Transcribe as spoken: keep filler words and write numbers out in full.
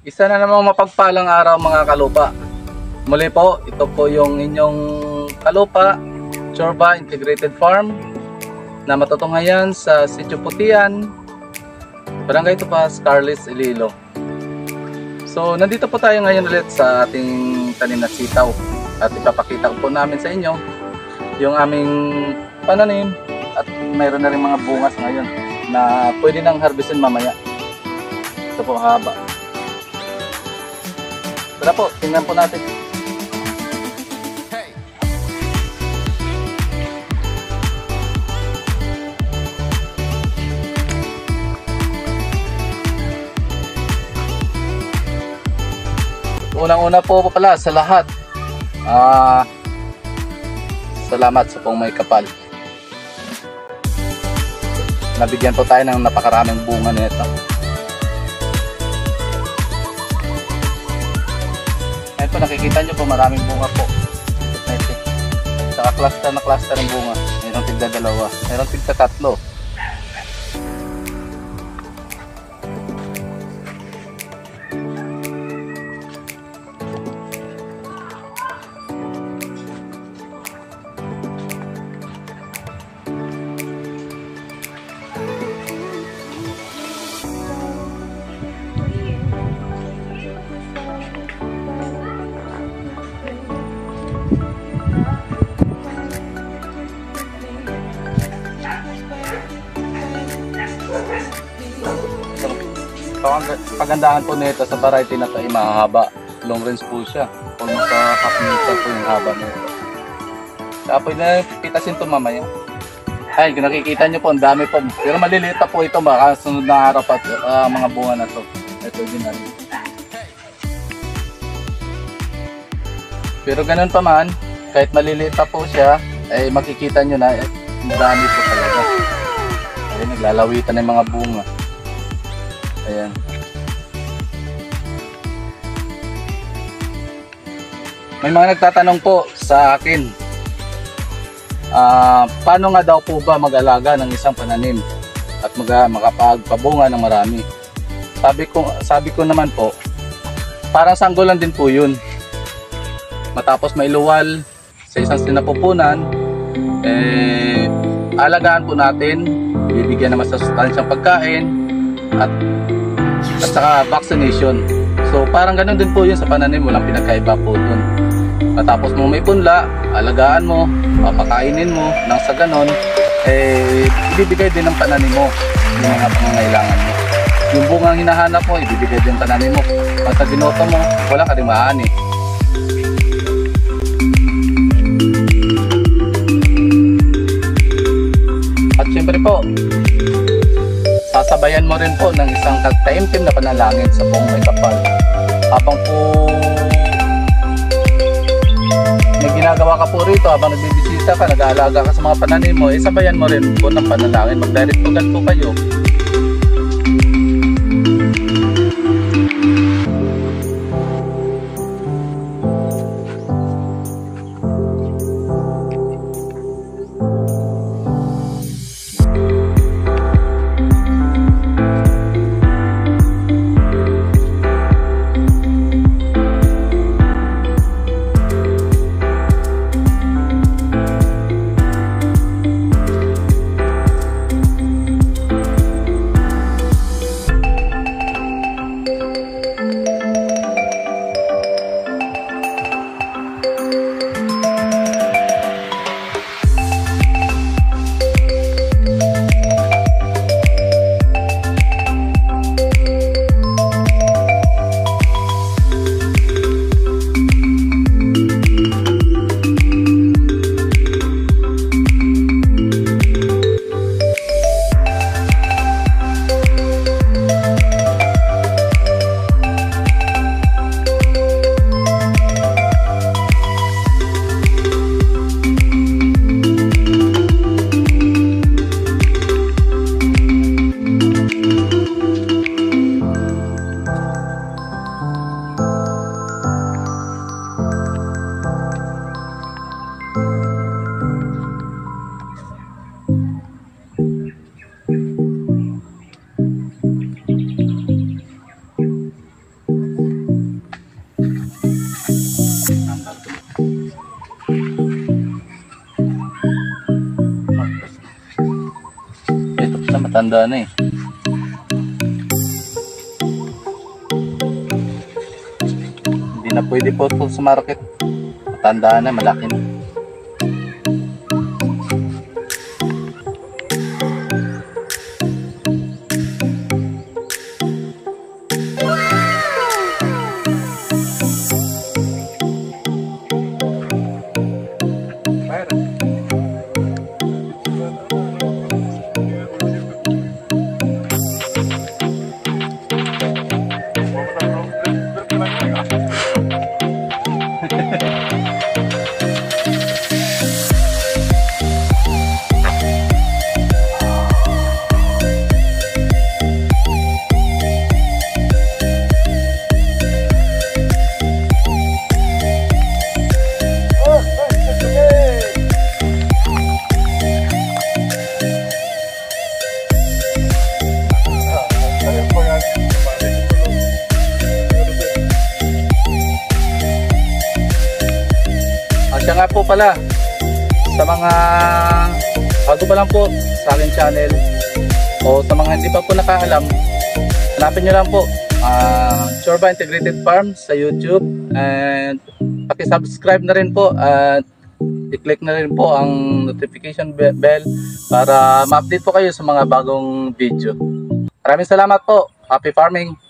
Isa na namang mapagpalang araw mga kalupa. Muli po, ito po yung inyong Kalupa Chorba Integrated Farm na matutunghayan sa Sitio Putian, Barangay Topas, Carles, Iloilo. So nandito po tayo ngayon ulit sa ating tanim na sitaw at ipapakita ko po namin sa inyo yung aming pananim at mayroon na rin mga bungas ngayon na pwede nang harvestin mamaya. Ito po haba. Tara po, tingnan po natin. Unang-una po pala sa lahat, uh, salamat sa pong may kapal. Nabigyan po tayo ng napakaraming bunga nito. Ayan po, nakikita nyo po maraming bunga po. Saka cluster na cluster ng bunga. Mayroong tigda dalawa, mayroong tigda tatlo. Ang pagandahan po nito sa variety na ito ay mahaba. Long range po siya. Almost sa half meter po yung haba nito. Tapos na pitasin ito mamaya. Ay, kung nakikita nyo po, ang dami po. Pero maliliit pa po ito, baka sunod na araw pa uh, mga bunga na ito. Ito din na rin. Pero ganun pa man, kahit maliliit pa po siya, ay makikita nyo na eh, dami po talaga. Ay, naglalawitan ng mga bunga. Ayan. May mga nagtatanong po sa akin, uh, paano nga daw po ba mag-alaga ng isang pananim at mag makapagpabunga ng marami? Sabi ko, sabi ko naman po, parang sanggolan din po yun. Matapos mailuwal sa isang sinapupunan, eh, alagaan po natin, bibigyan naman sa sustansyang pagkain, at at saka vaccination. So parang ganun din po yun sa pananim, walang pinagkaiba po dun. Matapos mo may punla, alagaan mo, papakainin mo, nang sa ganon, eh ibibigay din ng pananim mo yung mga pangangailangan mo. Yung bungang hinahanap mo, ibibigay din ng pananim mo. At sa ginota mo, wala ka rin maani. At syempre po, sasabayan mo rin po ng isang taimtim na panalangin sa buong may kapal. Habang po may ginagawa ka po rito, habang nagbibisita ka, nag-aalaga ka sa mga pananim mo, eh sabayan mo rin po ng panalangin. Mag-direct po po kayo. matanda na eh. Hindi na pwede po ito sa market. Matanda na, malaki na. Siya nga po pala, sa mga bago pa lang po sa aking channel o sa mga hindi pa po nakaalam, hanapin nyo lang po uh, Chorba Integrated Farm sa YouTube, and paki-subscribe na rin po at i-click na rin po ang notification bell para ma-update po kayo sa mga bagong video. Maraming salamat po. Happy farming!